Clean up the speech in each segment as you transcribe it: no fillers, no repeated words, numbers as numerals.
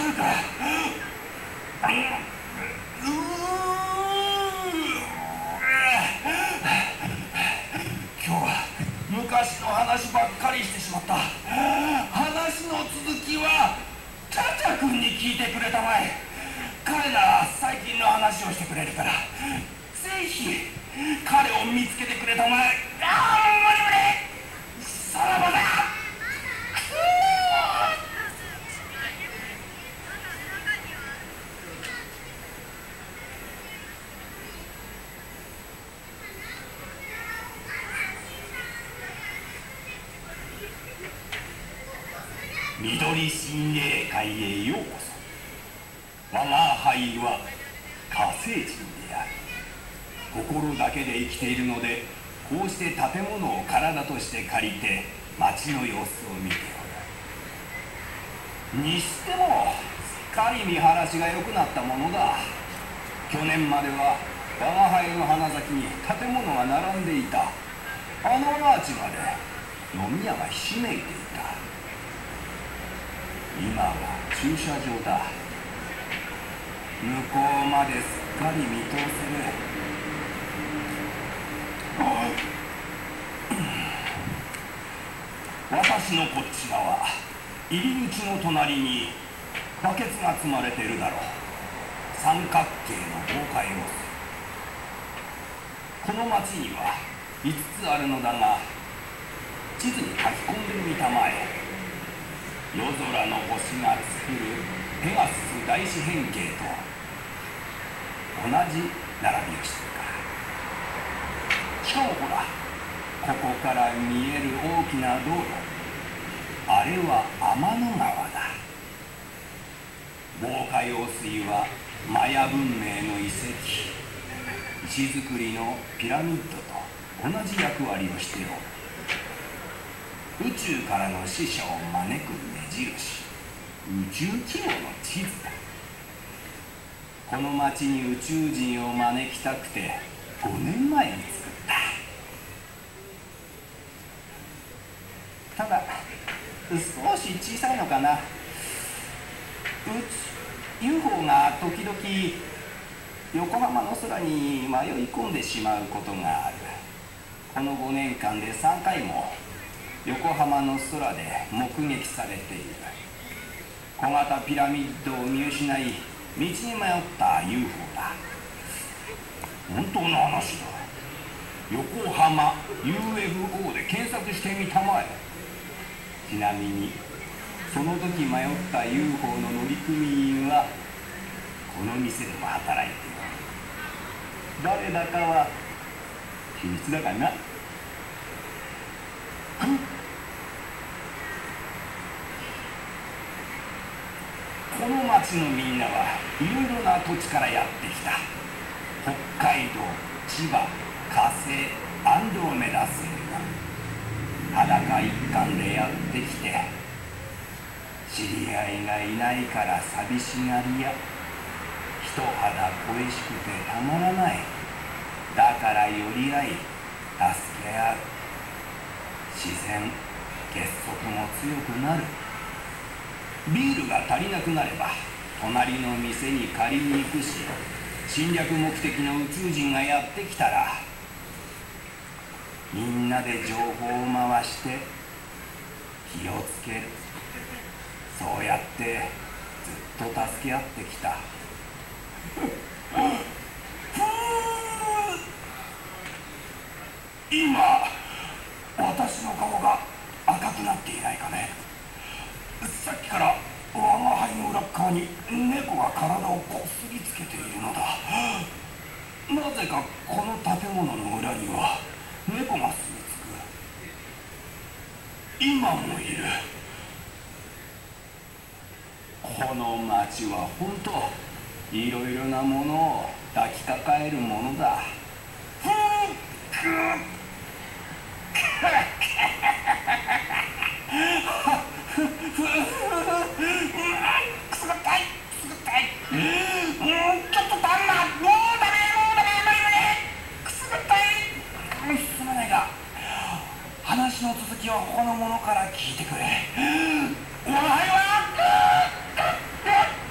るか。今日は昔の話ばっかりしてしまった。話の続きはチャチャ君に聞いてくれたまえ。彼なら最近の話をしてくれるから、ぜひ彼を見つけてくれたまえ。無理無理、さらばだ。緑心霊界へようこそ。我が輩は火星人である。心だけで生きているので、こうして建物を体として借りて街の様子を見ておる。にしてもすっかり見晴らしが良くなったものだ。去年までは我が輩の鼻先に建物が並んでいた。あのアーチまで飲み屋がひしめいていた。今は駐車場だ。向こうまですっかり見通せる。私のこっち側、入り口の隣にバケツが積まれているだろう。三角形の防火用水。この町には5つあるのだが、地図に書き込んでみたまえ。夜空の星が作るペガスス大四辺形と同じ並びをしているから。しかもほら、ここから見える大きな道路、あれは天の川だ。防火用水はマヤ文明の遺跡、石造りのピラミッドと同じ役割をしておる。宇宙からの使者を招く目印、宇宙規模の地図だ。この町に宇宙人を招きたくて5年前に作った。ただ少し小さいのかな。UFO が時々横浜の空に迷い込んでしまうことがある。この5年間で3回も横浜の空で目撃されている。小型ピラミッドを見失い道に迷った UFO だ。本当の話だ。横浜 UFO で検索してみたまえ。ちなみにその時迷った UFO の乗組員はこの店でも働いている。誰だかは秘密だからな。この町のみんなはいろいろな土地からやってきた。北海道、千葉、火星、アンドロメダ星が裸一貫でやってきて、知り合いがいないから寂しがりや、一肌恋しくてたまらない。だから寄り合い助け合う。自然結束も強くなる。ビールが足りなくなれば隣の店に借りに行くし、侵略目的の宇宙人がやってきたらみんなで情報を回して気をつける。そうやってずっと助け合ってきた。今私の顔が赤くなっていないかね。さっきから我が輩の裏側に猫が体をこすりつけているのだ。なぜかこの建物の裏には猫が住み着く。今もいる。この町は本当いろいろなものを抱きかかえるものだ。くすぐったいくすぐったい。ちょっとたんま、もうダメくすぐったい。すまないが話の続きは他の者から聞いてくれ。お前は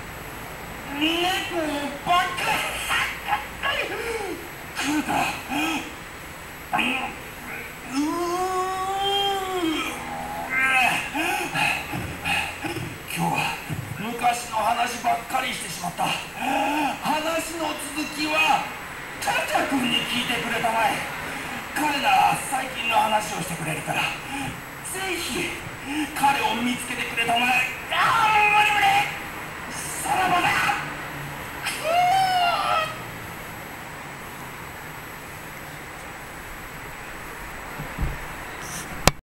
今日は昔の話ばっかりしてしまった。話の続きはチャチャ君に聞いてくれたまえ。彼なら最近の話をしてくれるから、ぜひ彼を見つけてくれたまえ。頑張れ。